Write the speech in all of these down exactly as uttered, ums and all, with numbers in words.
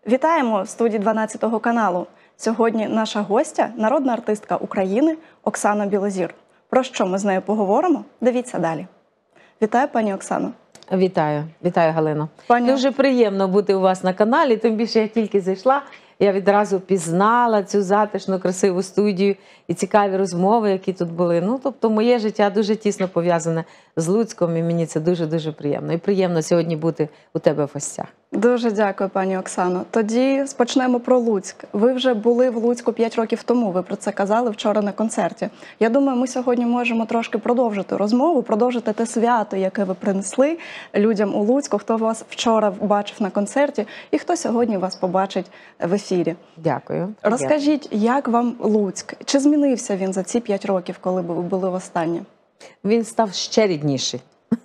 Вітаємо в студії дванадцятого каналу. Сьогодні наша гостя – народна артистка України Оксана Білозір. Про що ми з нею поговоримо? Дивіться далі. Вітаю, пані Оксано. Вітаю, вітаю, Галино. Пані... Дуже приємно бути у вас на каналі, тим більше я тільки зайшла, я відразу пізнала цю затишну, красиву студію і цікаві розмови, які тут були. Ну, тобто моє життя дуже тісно пов'язане з Луцьком, і мені це дуже-дуже приємно. І приємно сьогодні бути у тебе в гостях. Дуже дякую, пані Оксано. Тоді почнемо про Луцьк. Ви вже були в Луцьку п'ять років тому, ви про це казали вчора на концерті. Я думаю, ми сьогодні можемо трошки продовжити розмову, продовжити те свято, яке ви принесли людям у Луцьку, хто вас вчора бачив на концерті і хто сьогодні вас побачить в ефірі. Дякую. Розкажіть, як вам Луцьк? Чи змінився він за ці п'ять років, коли ви були востаннє? Він став ще рідніший.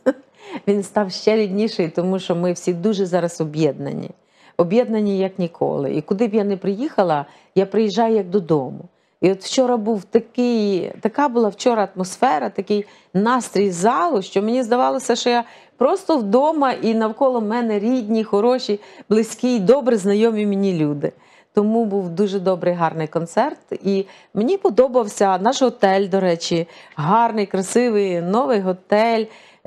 Він став ще рідніший, тому що ми всі дуже зараз об'єднані. Об'єднані як ніколи. І куди б я не приїхала, я приїжджаю як додому. І от вчора був такий, така була вчора атмосфера, такий настрій залу, що мені здавалося, що я просто вдома і навколо мене рідні, хороші, близькі, добре знайомі мені люди. Тому був дуже добрий, гарний концерт. І мені подобався наш готель, до речі, гарний, красивий, новий готель,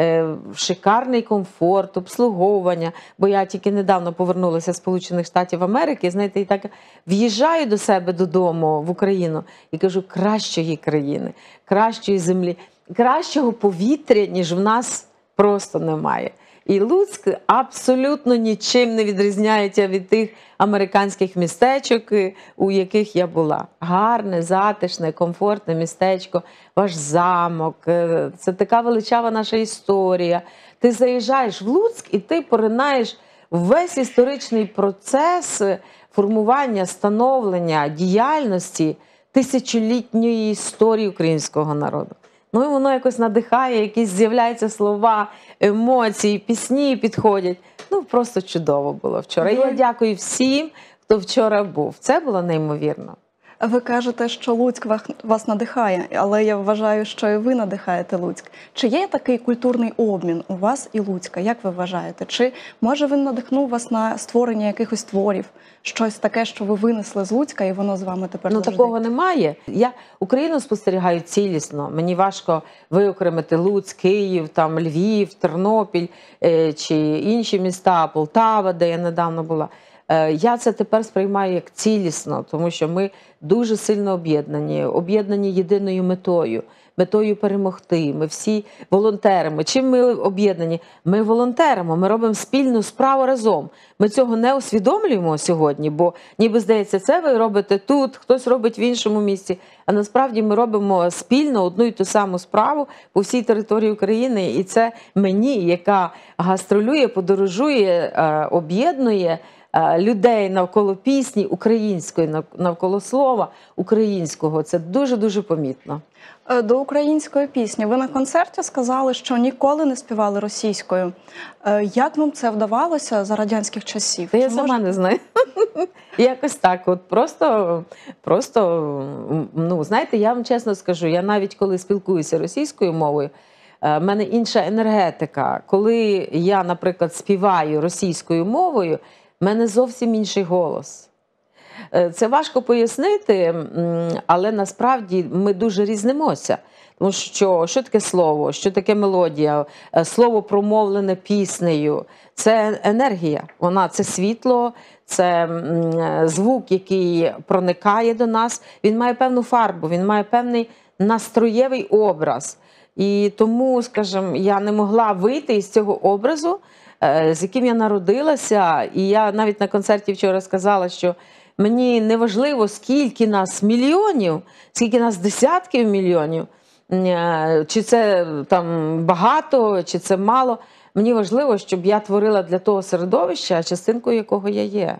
шикарний комфорт, обслуговування, бо я тільки недавно повернулася з Сполучених Штатів Америки, знаєте, і так в'їжджаю до себе додому в Україну і кажу, кращої країни, кращої землі, кращого повітря, ніж в нас просто немає. І Луцьк абсолютно нічим не відрізняється від тих американських містечок, у яких я була. Гарне, затишне, комфортне містечко, ваш замок, це така величава наша історія. Ти заїжджаєш в Луцьк і ти поринаєш весь історичний процес формування, становлення, діяльності тисячолітньої історії українського народу. Ну і воно якось надихає, якісь з'являються слова, емоції, пісні підходять. Ну, просто чудово було вчора. І я дякую всім, хто вчора був. Це було неймовірно. Ви кажете, що Луцьк вас надихає, але я вважаю, що і ви надихаєте Луцьк. Чи є такий культурний обмін у вас і Луцька? Як ви вважаєте? Чи, може, він надихнув вас на створення якихось творів? Щось таке, що ви винесли з Луцька, і воно з вами тепер завжди? Ну, такого немає. Я Україну спостерігаю цілісно. Мені важко виокремити Луцьк, Київ, там, Львів, Тернопіль чи інші міста, Полтава, де я недавно була. Я це тепер сприймаю як цілісно, тому що ми дуже сильно об'єднані, об'єднані єдиною метою, метою перемогти. Ми всі волонтеримо. Чим ми об'єднані? Ми волонтеримо, ми робимо спільну справу разом. Ми цього не усвідомлюємо сьогодні, бо ніби здається, це ви робите тут, хтось робить в іншому місці. А насправді ми робимо спільно одну і ту саму справу по всій території України. І це мені, яка гастролює, подорожує, об'єднує людей навколо пісні української, навколо слова українського. Це дуже-дуже помітно. До української пісні. Ви на концерті сказали, що ніколи не співали російською. Як вам це вдавалося за радянських часів? Та я сама можете... не знаю. Якось так. От просто, просто, ну, знаєте, я вам чесно скажу, я навіть коли спілкуюся російською мовою, в мене інша енергетика. Коли я, наприклад, співаю російською мовою, в мене зовсім інший голос. Це важко пояснити, але насправді ми дуже різнимося. Тому що, що таке слово, що таке мелодія, слово промовлене піснею – це енергія, вона, це світло, це звук, який проникає до нас, він має певну фарбу, він має певний настроєвий образ. І тому, скажімо, я не могла вийти із цього образу, з яким я народилася, і я навіть на концерті вчора сказала, що мені не важливо, скільки нас мільйонів, скільки нас десятків мільйонів, чи це там багато, чи це мало. Мені важливо, щоб я творила для того середовища, частинкою якого я є.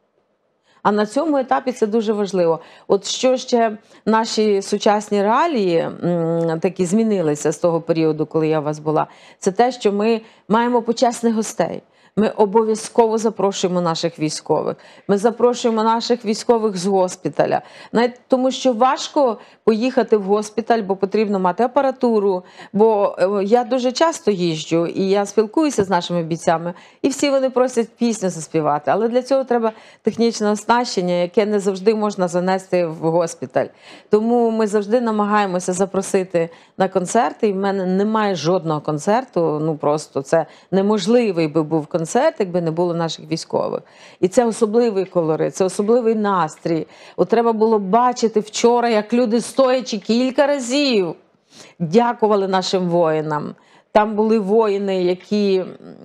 А на цьому етапі це дуже важливо. От що ще наші сучасні реалії такі змінилися з того періоду, коли я у вас була, це те, що ми маємо почесних гостей. Ми обов'язково запрошуємо наших військових. Ми запрошуємо наших військових з госпіталя. Навіть тому що важко поїхати в госпіталь, бо потрібно мати апаратуру. Бо е, я дуже часто їжджу, і я спілкуюся з нашими бійцями, і всі вони просять пісню заспівати. Але для цього треба технічне оснащення, яке не завжди можна занести в госпіталь. Тому ми завжди намагаємося запросити на концерти, і в мене немає жодного концерту, ну просто це неможливий би був концерт, якби не було наших військових. І це особливий колорит, це особливий настрій. От треба було бачити вчора, як люди стоячи кілька разів дякували нашим воїнам. Там були воїни, які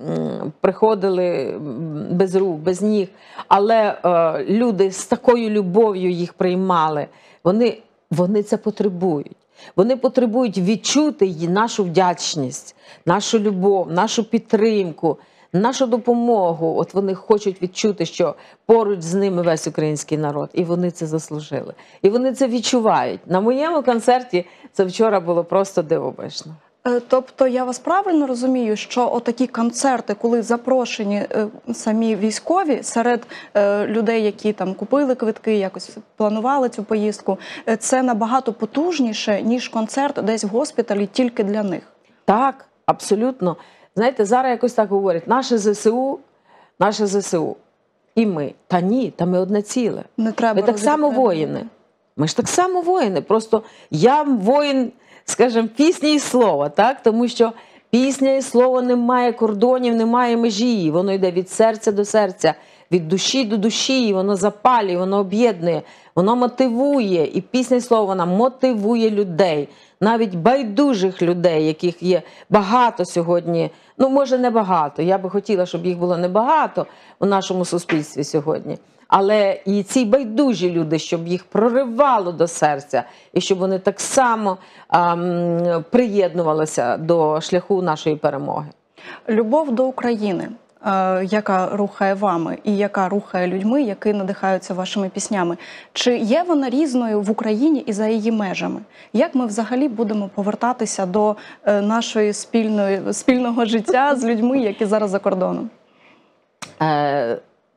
м, приходили без рук, без ніг, але е, люди з такою любов'ю їх приймали. Вони, вони це потребують. Вони потребують відчути її, нашу вдячність, нашу любов, нашу підтримку, нашу допомогу. От вони хочуть відчути, що поруч з ними весь український народ. І вони це заслужили. І вони це відчувають. На моєму концерті це вчора було просто дивовижно. Е, Тобто я вас правильно розумію, що отакі концерти, коли запрошені е, самі військові серед е, людей, які там купили квитки, якось планували цю поїздку, е, це набагато потужніше, ніж концерт десь в госпіталі тільки для них? Так, абсолютно. Знаєте, зараз якось так говорять, наше ЗСУ, наше ЗСУ і ми. Та ні, та ми одне ціле. Не треба Ми так само розрізняти. воїни. Ми ж так само воїни. Просто я воїн, скажімо, пісні і слова, так? Тому що пісня і слово не має кордонів, не має межі. Воно йде від серця до серця, від душі до душі, воно запалює, воно об'єднує, воно мотивує. І пісня і слово, вона мотивує людей. Навіть байдужих людей, яких є багато сьогодні, ну, може, не багато, я би хотіла, щоб їх було небагато у нашому суспільстві сьогодні, але і ці байдужі люди, щоб їх проривало до серця, і щоб вони так само ем, приєднувалися до шляху нашої перемоги. Любов до України, е, яка рухає вами і яка рухає людьми, які надихаються вашими піснями. Чи є вона різною в Україні і за її межами? Як ми взагалі будемо повертатися до е, нашої спільної, спільного життя з людьми, які зараз за кордоном? Е,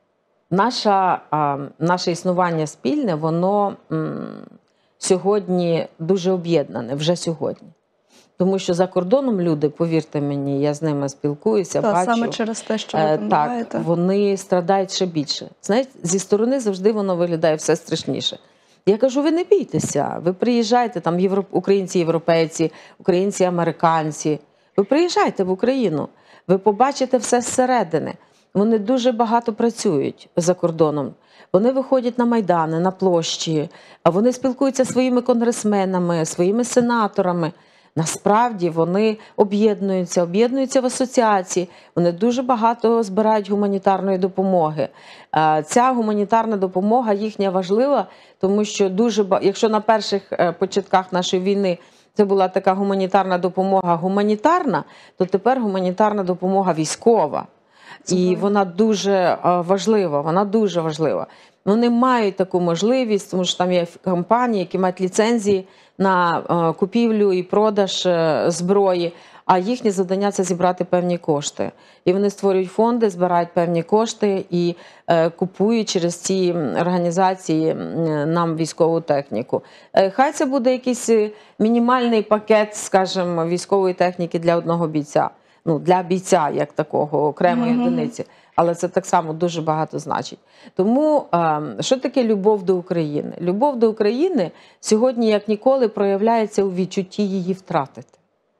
наша, е, наше існування спільне, воно м, сьогодні дуже об'єднане, вже сьогодні. Тому що за кордоном люди, повірте мені, я з ними спілкуюся, Та, бачу. саме через те, що ви е, там так, буваєте. вони страдають ще більше. Знаєте, зі сторони завжди воно виглядає все страшніше. Я кажу, ви не бійтеся, ви приїжджайте, там європ... українці-європейці, українці-американці. Ви приїжджайте в Україну, ви побачите все зсередини. Вони дуже багато працюють за кордоном. Вони виходять на майдани, на площі, а вони спілкуються зі своїми конгресменами, своїми сенаторами. Насправді вони об'єднуються, об'єднуються в асоціації, вони дуже багато збирають гуманітарної допомоги. Ця гуманітарна допомога їхня важлива, тому що дуже, якщо на перших початках нашої війни це була така гуманітарна допомога гуманітарна, то тепер гуманітарна допомога військова. І вона дуже важлива, вона дуже важлива. Вони мають таку можливість, тому що там є компанії, які мають ліцензії на купівлю і продаж зброї, а їхнє завдання – це зібрати певні кошти. І вони створюють фонди, збирають певні кошти і купують через ці організації нам військову техніку. Хай це буде якийсь мінімальний пакет, скажімо, військової техніки для одного бійця. Ну, для бійця, як такого, окремої mm-hmm. одиниці. Але це так само дуже багато значить. Тому, що таке любов до України? Любов до України сьогодні, як ніколи, проявляється у відчутті її втратити.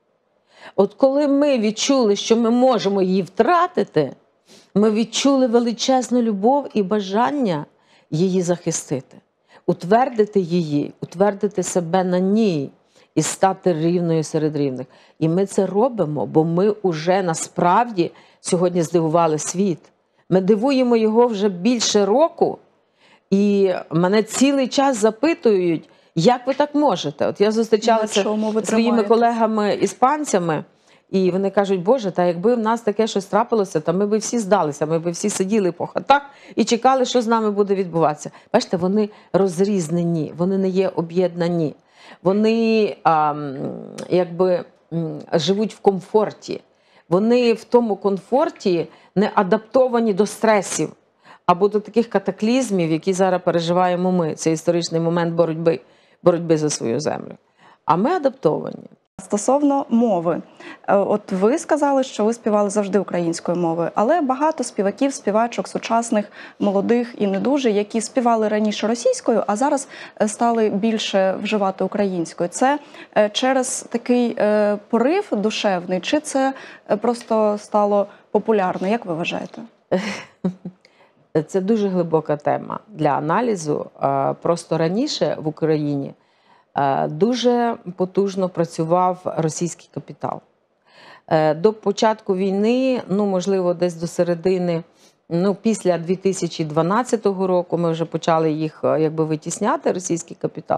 От коли ми відчули, що ми можемо її втратити, ми відчули величезну любов і бажання її захистити. Утвердити її, утвердити себе на ній. І стати рівною серед рівних. І ми це робимо, бо ми вже насправді сьогодні здивували світ. Ми дивуємо його вже більше року, і мене цілий час запитують, як ви так можете? От я зустрічалася зі своїми колегами-іспанцями, і вони кажуть, Боже, та якби в нас таке щось трапилося, то ми б всі здалися, ми б всі сиділи по хатах і чекали, що з нами буде відбуватися. Бачите, вони розрізнені, вони не є об'єднані. Вони а, якби живуть в комфорті. Вони в тому комфорті не адаптовані до стресів або до таких катаклізмів, які зараз переживаємо ми. Це історичний момент боротьби. боротьби за свою землю. А ми адаптовані. Стосовно мови, Е, от ви сказали, що ви співали завжди українською мовою, але багато співаків, співачок, сучасних, молодих і не дуже, які співали раніше російською, а зараз е, стали більше вживати українською. Це е, через такий е, порив душевний, чи це е, просто стало популярно? Як ви вважаєте? Це дуже глибока тема для аналізу. Е, Просто раніше в Україні е, дуже потужно працював російський капітал. Е, До початку війни, ну, можливо, десь до середини, ну, після дві тисячі дванадцятого року ми вже почали їх е, якби витісняти, російський капітал.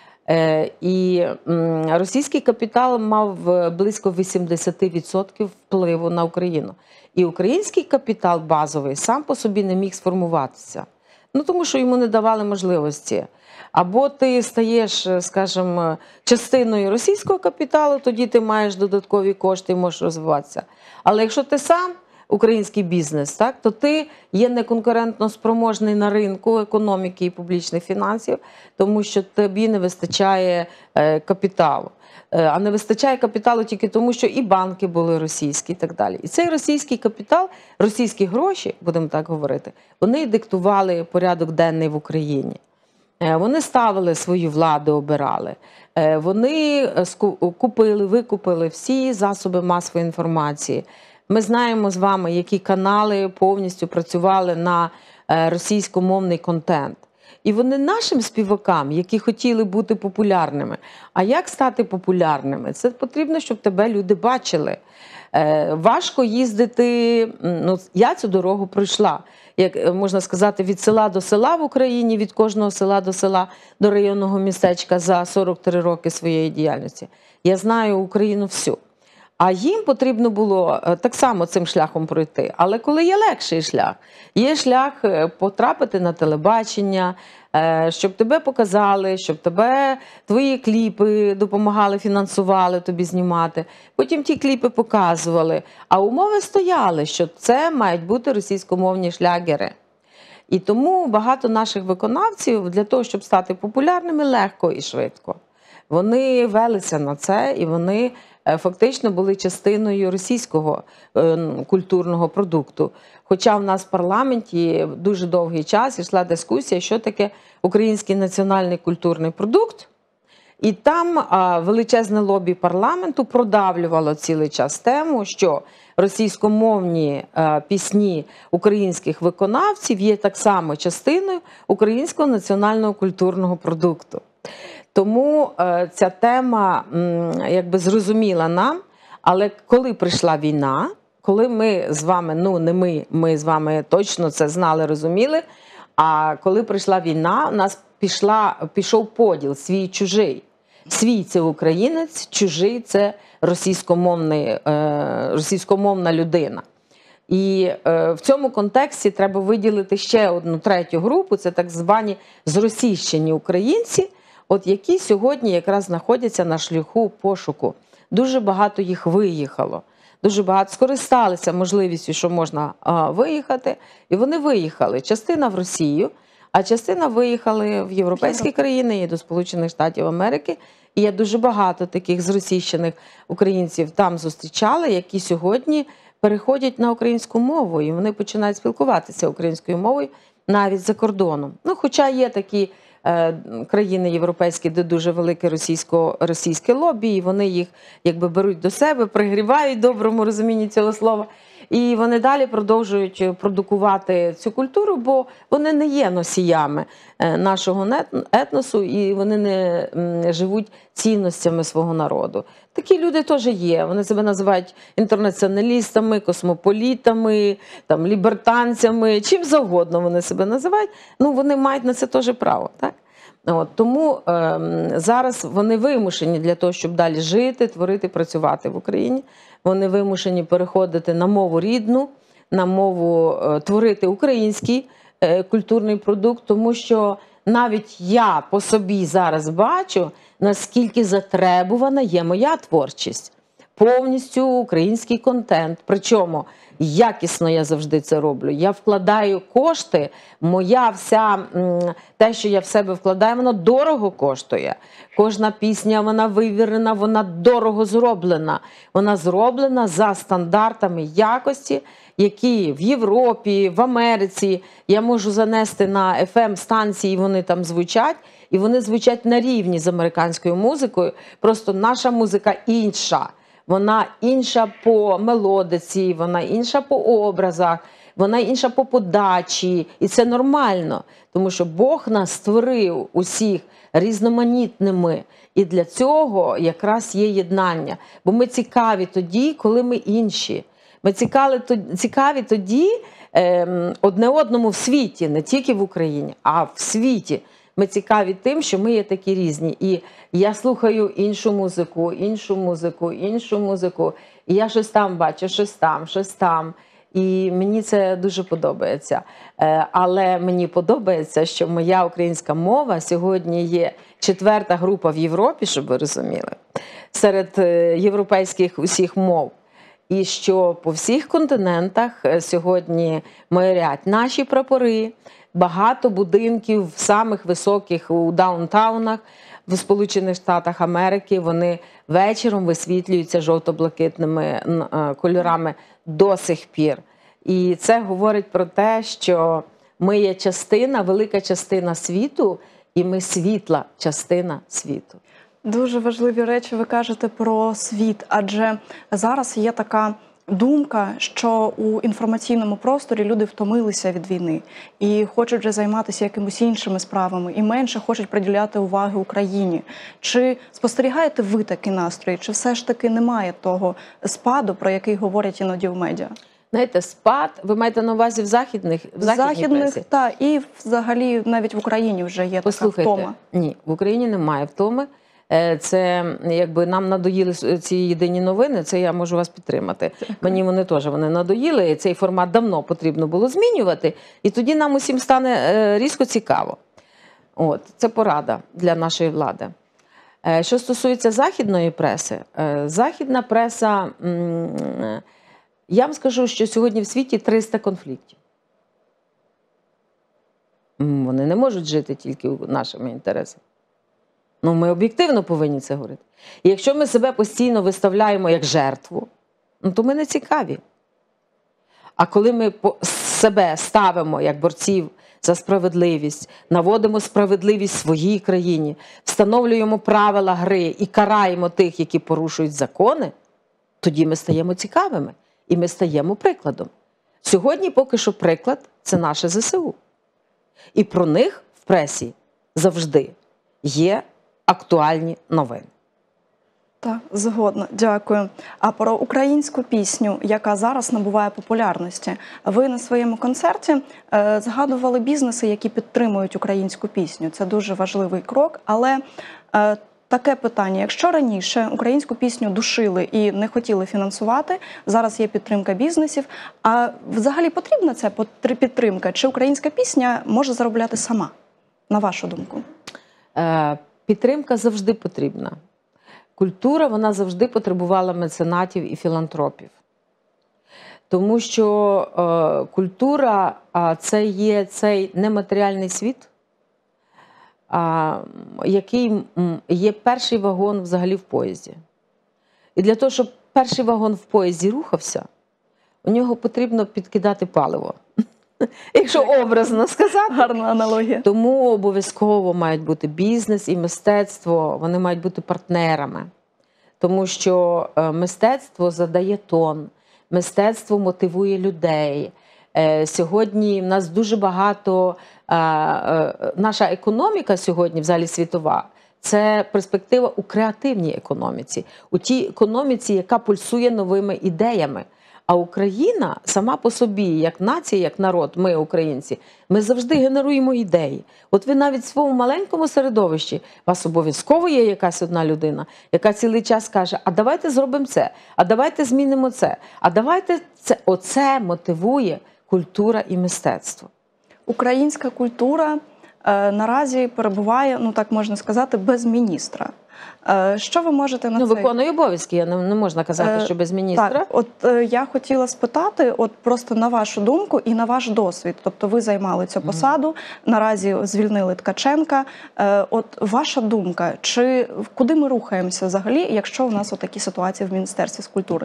Е, І м, російський капітал мав е, близько вісімдесят відсотків впливу на Україну. І український капітал базовий сам по собі не міг сформуватися. Ну, тому що йому не давали можливості. Або ти стаєш, скажімо, частиною російського капіталу, тоді ти маєш додаткові кошти і можеш розвиватися. Але якщо ти сам український бізнес, так, то ти є неконкурентно спроможний на ринку економіки і публічних фінансів, тому що тобі не вистачає е, капіталу. Е, А не вистачає капіталу тільки тому, що і банки були російські і так далі. І цей російський капітал, російські гроші, будемо так говорити, вони диктували порядок денний в Україні. Е, Вони ставили свою владу, обирали. Е, Вони е, ску- купили, викупили всі засоби масової інформації. Ми знаємо з вами, які канали повністю працювали на е, російськомовний контент. І вони нашим співакам, які хотіли бути популярними. А як стати популярними? Це потрібно, щоб тебе люди бачили. Е, важко їздити, ну, я цю дорогу пройшла, як е, можна сказати, від села до села в Україні, від кожного села до села, до районного містечка за сорок три роки своєї діяльності. Я знаю Україну всю. А їм потрібно було е, так само цим шляхом пройти. Але коли є легший шлях, є шлях е, потрапити на телебачення, е, щоб тебе показали, щоб тебе твої кліпи допомагали, фінансували тобі знімати. Потім ті кліпи показували. А умови стояли, що це мають бути російськомовні шлягери. І тому багато наших виконавців для того, щоб стати популярними, легко і швидко. Вони велися на це, і вони е, фактично були частиною російського е, культурного продукту. Хоча в нас в парламенті дуже довгий час йшла дискусія, що таке український національний культурний продукт. І там а, величезне лобі парламенту продавлювало цілий час тему, що російськомовні а, пісні українських виконавців є так само частиною українського національного культурного продукту. Тому е, ця тема м, якби зрозуміла нам, але коли прийшла війна, коли ми з вами, ну не ми, ми з вами точно це знали, розуміли, а коли прийшла війна, у нас пішла, пішов поділ свій-чужий. Свій – це українець, чужий – це російськомовний, е, російськомовна людина. І е, в цьому контексті треба виділити ще одну третю групу, це так звані зросійщені українці, от які сьогодні якраз знаходяться на шляху пошуку. Дуже багато їх виїхало. Дуже багато скористалися можливістю, що можна а, виїхати, і вони виїхали. Частина в Росію, а частина виїхали в європейські країни і до Сполучених Штатів Америки. І я дуже багато таких зросійщених українців там зустрічала, які сьогодні переходять на українську мову, і вони починають спілкуватися українською мовою навіть за кордоном. Ну, хоча є такі е, країни європейські, де дуже велике російсько, російське лобі, і вони їх якби беруть до себе, пригрівають в доброму розумінні цього слова. І вони далі продовжують продукувати цю культуру, бо вони не є носіями нашого етносу, і вони не живуть цінностями свого народу. Такі люди теж є. Вони себе називають інтернаціоналістами, космополітами, там, лібертанцями, чим завгодно вони себе називають. Ну, вони мають на це теж право, так? От, тому е, зараз вони вимушені для того, щоб далі жити, творити, працювати в Україні. Вони вимушені переходити на мову рідну, на мову е, творити український е, культурний продукт, тому що навіть я по собі зараз бачу, наскільки затребувана є моя творчість. повністю український контент. Причому якісно я завжди це роблю. Я вкладаю кошти, моя вся, те, що я в себе вкладаю, воно дорого коштує. Кожна пісня, вона вивірена, вона дорого зроблена. Вона зроблена за стандартами якості, які в Європі, в Америці я можу занести на еф ем-станції, вони там звучать, і вони звучать на рівні з американською музикою. Просто наша музика інша. Вона інша по мелодиці, вона інша по образах, вона інша по подачі. І це нормально, тому що Бог нас створив усіх різноманітними. І для цього якраз є єднання. Бо ми цікаві тоді, коли ми інші. Ми цікаві тоді е, одне одному в світі, не тільки в Україні, а в світі. Ми цікаві тим, що ми є такі різні. І я слухаю іншу музику, іншу музику, іншу музику. І я щось там бачу, щось там, щось там. І мені це дуже подобається. Але мені подобається, що моя українська мова сьогодні є четверта група в Європі, щоб ви розуміли, серед європейських усіх мов. І що по всіх континентах сьогодні майорять наші прапори, багато будинків самих високих у даунтаунах в Сполучених Штатах Америки, вони вечором висвітлюються жовто-блакитними кольорами до сих пір. І це говорить про те, що ми є частина, велика частина світу, і ми світла частина світу. Дуже важливі речі ви кажете про світ, адже зараз є така думка, що у інформаційному просторі люди втомилися від війни і хочуть вже займатися якимось іншими справами, і менше хочуть приділяти уваги Україні. Чи спостерігаєте ви такі настрої, чи все ж таки немає того спаду, про який говорять іноді в медіа? Знаєте, спад, ви маєте на увазі в західних, в західних, так, і взагалі навіть в Україні вже є Послухайте, така втома. Ні, в Україні немає втоми. Це, якби нам надоїли ці єдині новини, це я можу вас підтримати. Так. Мені вони теж вони надоїли, і цей формат давно потрібно було змінювати, і тоді нам усім стане різко цікаво. От, це порада для нашої влади. Що стосується західної преси, західна преса, я вам скажу, що сьогодні в світі триста конфліктів. Вони не можуть жити тільки нашими інтересами. Ну, ми об'єктивно повинні це говорити. І якщо ми себе постійно виставляємо як жертву, ну, то ми не цікаві. А коли ми себе ставимо як борців за справедливість, наводимо справедливість в своїй країні, встановлюємо правила гри і караємо тих, які порушують закони, тоді ми стаємо цікавими. І ми стаємо прикладом. Сьогодні поки що приклад – це наше зе се у. І про них в пресі завжди є актуальні новини. Так, згодна. Дякую. А про українську пісню, яка зараз набуває популярності. Ви на своєму концерті е, згадували бізнеси, які підтримують українську пісню. Це дуже важливий крок, але е, таке питання. Якщо раніше українську пісню душили і не хотіли фінансувати, зараз є підтримка бізнесів, а взагалі потрібна ця підтримка? Чи українська пісня може заробляти сама, на вашу думку? Е, підтримка завжди потрібна. Культура, вона завжди потребувала меценатів і філантропів. Тому що е, культура – це є цей нематеріальний світ, а, який є перший вагон взагалі в поїзді. І для того, щоб перший вагон в поїзді рухався, у нього потрібно підкидати паливо. Якщо образно сказати. Гарна аналогія. Тому обов'язково мають бути бізнес і мистецтво, вони мають бути партнерами. Тому що мистецтво задає тон, мистецтво мотивує людей. Сьогодні в нас дуже багато, наша економіка сьогодні, взагалі світова, це перспектива у креативній економіці, у тій економіці, яка пульсує новими ідеями. А Україна сама по собі, як нація, як народ, ми, українці, ми завжди генеруємо ідеї. От ви навіть в своєму маленькому середовищі, у вас обов'язково є якась одна людина, яка цілий час каже, а давайте зробимо це, а давайте змінимо це, а давайте це. Оце мотивує культура і мистецтво. Українська культура е, наразі перебуває, ну так можна сказати, без міністра. Е, Що ви можете на Ну, це? виконує обов'язки, я не, не можна казати, що без міністра. Так, от е, я хотіла спитати, от просто на вашу думку і на ваш досвід. Тобто ви займали цю посаду, наразі звільнили Ткаченка. Е, От ваша думка, чи куди ми рухаємося взагалі, якщо у нас отакі ситуації в Міністерстві з культури?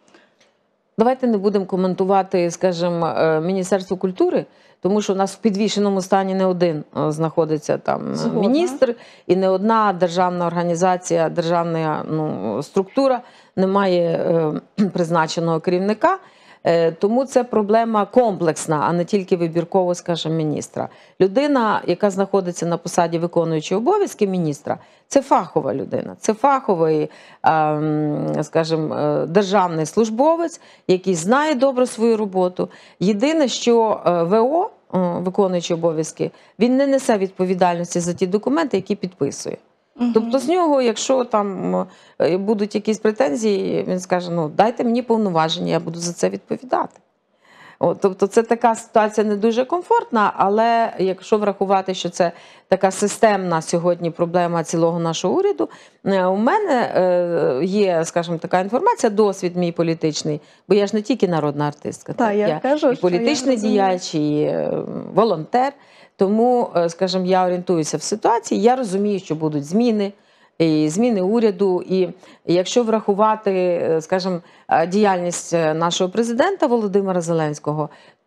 Давайте не будемо коментувати, скажімо, Міністерство культури, тому що у нас в підвішеному стані не один знаходиться там Згодна. міністр, і не одна державна організація, державна ну, структура не має е, призначеного керівника. Е, тому це проблема комплексна, а не тільки вибірково, скажімо, міністра. Людина, яка знаходиться на посаді виконуючої обов'язки міністра, це фахова людина, це фаховий, е, скажімо, е, державний службовець, який знає добре свою роботу. Єдине, що е, ВО, е, виконуючий обов'язки, він не несе відповідальності за ті документи, які підписує. Тобто з нього, якщо там будуть якісь претензії, він скаже, ну дайте мені повноваження, я буду за це відповідати. От, тобто це така ситуація не дуже комфортна, але якщо врахувати, що це така системна сьогодні проблема цілого нашого уряду, у мене є, скажімо, така інформація, досвід мій політичний, бо я ж не тільки народна артистка, Та, так, я я кажу, і політичний діяч, і волонтер. Тому, скажімо, я орієнтуюся в ситуації, я розумію, що будуть зміни, і зміни уряду, і якщо врахувати, скажімо, діяльність нашого президента Володимира Зеленського,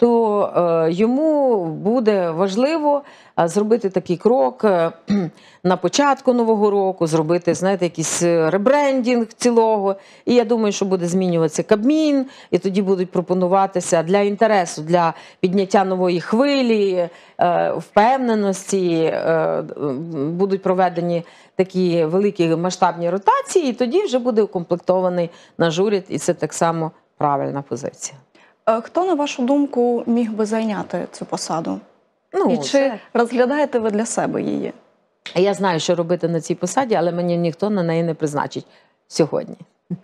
то йому буде важливо зробити такий крок на початку Нового року, зробити, знаєте, якийсь ребрендінг цілого. І я думаю, що буде змінюватися Кабмін, і тоді будуть пропонуватися для інтересу, для підняття нової хвилі, впевненості, будуть проведені такі великі масштабні ротації, і тоді вже буде укомплектований наш уряд, і це так само правильна позиція. Хто, на вашу думку, міг би зайняти цю посаду? Ну, і чи це... розглядаєте ви для себе її? Я знаю, що робити на цій посаді, але мені ніхто на неї не призначить сьогодні.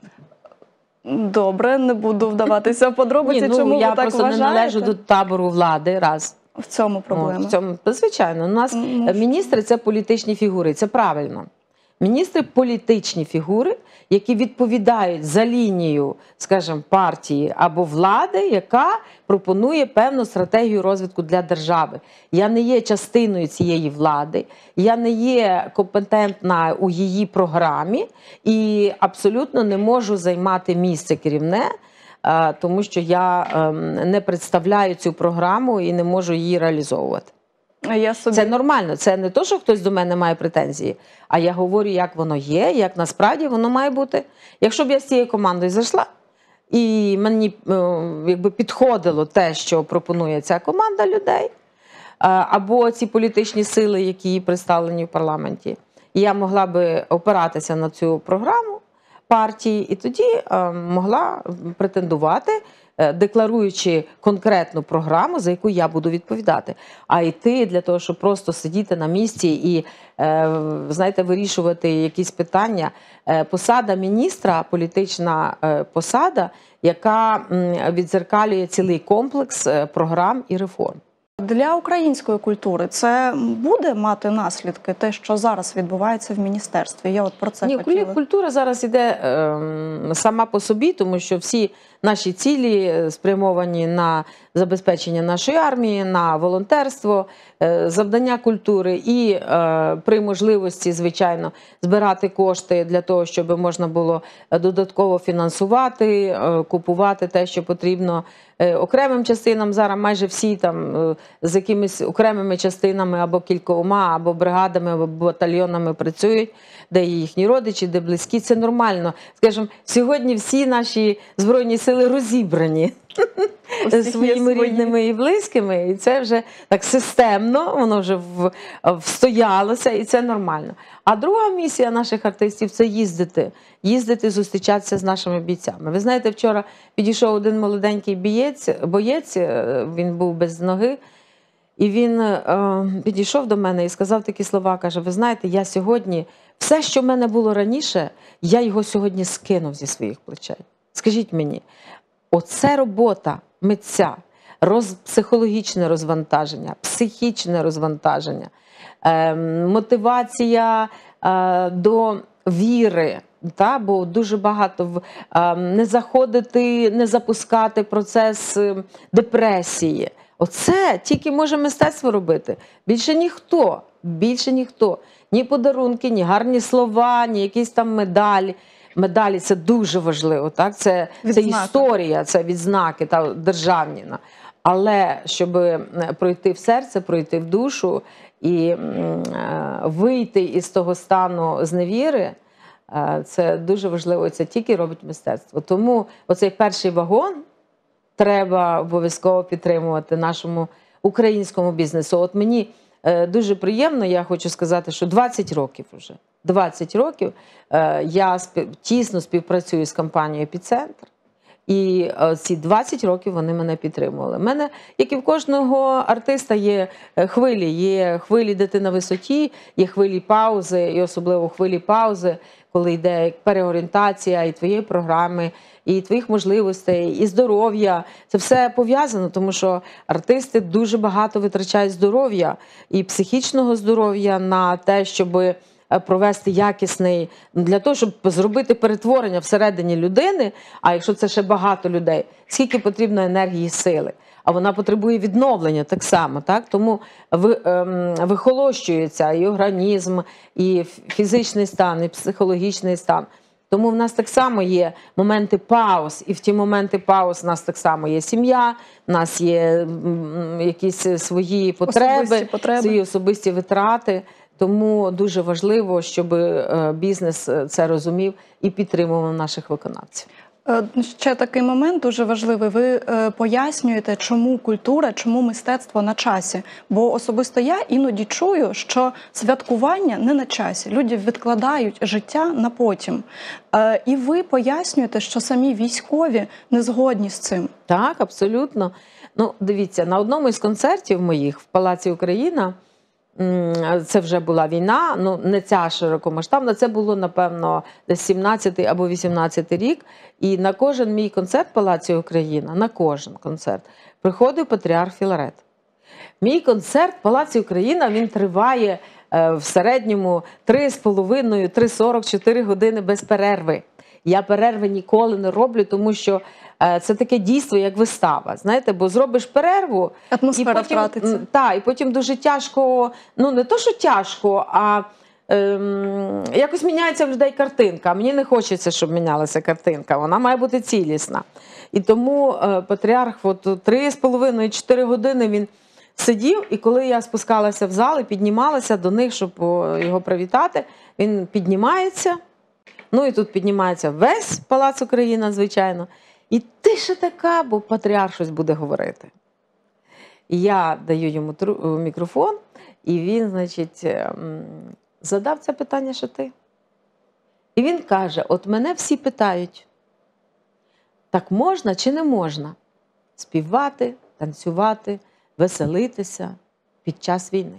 Добре, не буду вдаватися в подробиці, Ні, ну, чому ви так вважаєте? Я просто не належу до табору влади, раз. В цьому проблема. О, в цьому, звичайно, у нас ну, міністри – це політичні фігури, це правильно. Міністри – політичні фігури, які відповідають за лінію, скажімо, партії або влади, яка пропонує певну стратегію розвитку для держави. Я не є частиною цієї влади, я не є компетентна у її програмі і абсолютно не можу займати місце керівне, тому що я не представляю цю програму і не можу її реалізовувати. Я собі... Це нормально, це не то, що хтось до мене має претензії, а я говорю, як воно є, як насправді воно має бути. Якщо б я з цією командою зайшла, і мені якби підходило те, що пропонує ця команда людей, або ці політичні сили, які представлені в парламенті, і я могла би опиратися на цю програму партії, і тоді могла претендувати, декларуючи конкретну програму, за яку я буду відповідати. А йти для того, щоб просто сидіти на місці і, знаєте, вирішувати якісь питання. Посада міністра, політична посада, яка віддзеркалює цілий комплекс програм і реформ. Для української культури це буде мати наслідки, те, що зараз відбувається в міністерстві? Я от про це Ні, хотіла. Культура зараз іде е, сама по собі, тому що всі наші цілі спрямовані на забезпечення нашої армії, на волонтерство, е, завдання культури і е, при можливості, звичайно, збирати кошти для того, щоб можна було додатково фінансувати, е, купувати те, що потрібно е, окремим частинам. Зараз майже всі там е, з якимись окремими частинами або кількома, або бригадами, або батальйонами працюють, де їхні родичі, де близькі. Це нормально. Скажімо, сьогодні всі наші Збройні сили розібрані своїми рідними і близькими, і це вже так системно, воно вже встоялося, і це нормально. А друга місія наших артистів – це їздити, їздити, зустрічатися з нашими бійцями. Ви знаєте, вчора підійшов один молоденький боєць, боєць, він був без ноги, і він е, підійшов до мене і сказав такі слова, каже, ви знаєте, я сьогодні, все, що в мене було раніше, я його сьогодні скинув зі своїх плечей. Скажіть мені, оце робота митця, роз, психологічне розвантаження, психічне розвантаження, е, мотивація е, до віри, та, бо дуже багато в, а, не заходити, не запускати процес е, депресії. Оце тільки може мистецтво робити. Більше ніхто, більше ніхто. Ні подарунки, ні гарні слова, ні якісь там медалі. Медалі – це дуже важливо, так? Це, це історія, це відзнаки та, державні. Але щоб пройти в серце, пройти в душу і е, вийти із того стану зневіри, е, це дуже важливо, це тільки робить мистецтво. Тому оцей перший вагон треба обов'язково підтримувати нашому українському бізнесу. От мені е, дуже приємно, я хочу сказати, що двадцять років вже, двадцять років е, я спів, тісно співпрацюю з компанією «Епіцентр». І ці двадцять років вони мене підтримували. У мене, як і в кожного артиста, є хвилі. Є хвилі, де ти на висоті, є хвилі паузи, і особливо хвилі паузи, коли йде переорієнтація і твоєї програми, і твоїх можливостей, і здоров'я. Це все пов'язано, тому що артисти дуже багато витрачають здоров'я і психічного здоров'я на те, щоб провести якісний, для того, щоб зробити перетворення всередині людини, а якщо це ще багато людей, скільки потрібно енергії і сили. А вона потребує відновлення так само. Так? Тому вихолощується і організм, і фізичний стан, і психологічний стан. Тому в нас так само є моменти пауз, і в ті моменти пауз у нас так само є сім'я, у нас є якісь свої потреби, особисті потреби. свої особисті витрати. Тому дуже важливо, щоб бізнес це розумів і підтримував наших виконавців. Ще такий момент дуже важливий. Ви пояснюєте, чому культура, чому мистецтво на часі. Бо особисто я іноді чую, що святкування не на часі. Люди відкладають життя на потім. І ви пояснюєте, що самі військові не згодні з цим. Так, абсолютно. Ну, дивіться, на одному із концертів моїх в Палаці Україна, це вже була війна, ну не ця широкомасштабна, це було, напевно, десь сімнадцятий або вісімнадцятий рік. І на кожен мій концерт в Палаці Україна, на кожен концерт, приходив патріарх Філарет. Мій концерт в Палаці Україна, він триває е, в середньому три з половиною - три сорок чотири години без перерви. Я перерви ніколи не роблю, тому що е, це таке дійство, як вистава. Знаєте, бо зробиш перерву, атмосфера і потім, втратиться. Та, і потім дуже тяжко, ну не то, що тяжко, а ем, якось міняється в людей картинка. Мені не хочеться, щоб мінялася картинка, вона має бути цілісна. І тому е, патріарх от три з половиною - чотири години він сидів, і коли я спускалася в зал і піднімалася до них, щоб його привітати, він піднімається. Ну і тут піднімається весь Палац Україна, звичайно. І тиша така, бо патріарх щось буде говорити. І я даю йому мікрофон, і він, значить, задав це питання, що ти. І він каже, от мене всі питають, так можна чи не можна співати, танцювати, веселитися під час війни?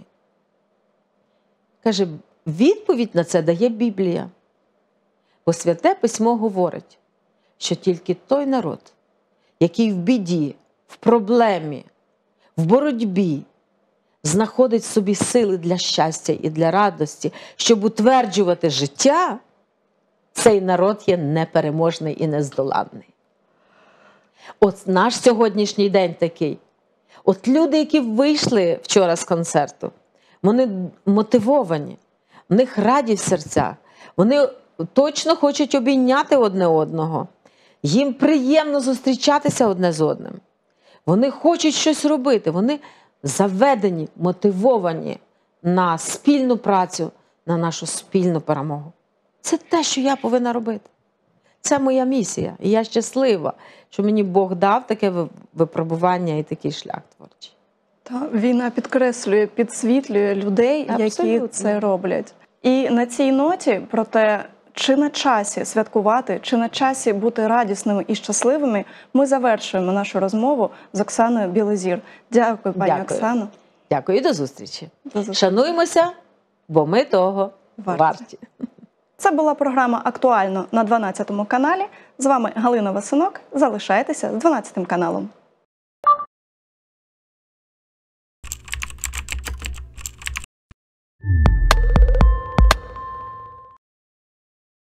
Каже, відповідь на це дає Біблія. Бо Святе Письмо говорить, що тільки той народ, який в біді, в проблемі, в боротьбі, знаходить в собі сили для щастя і для радості, щоб утверджувати життя, цей народ є непереможний і нездоланний. От наш сьогоднішній день такий. От люди, які вийшли вчора з концерту, вони мотивовані, в них радість в серцях, вони точно хочуть обійняти одне одного. Їм приємно зустрічатися одне з одним. Вони хочуть щось робити. Вони заведені, мотивовані на спільну працю, на нашу спільну перемогу. Це те, що я повинна робити. Це моя місія. І я щаслива, що мені Бог дав таке випробування і такий шлях творчий. Та, війна підкреслює, підсвітлює людей, абсолютно, які це роблять. І на цій ноті про те, чи на часі святкувати, чи на часі бути радісними і щасливими, ми завершуємо нашу розмову з Оксаною Білозір. Дякую, пані Дякую. Оксано. Дякую і до зустрічі. До зустрічі. Шануймося, бо ми того Варті. варті. Це була програма «Актуально» на дванадцятому каналі. З вами Галина Васинок. Залишайтеся з дванадцятим каналом.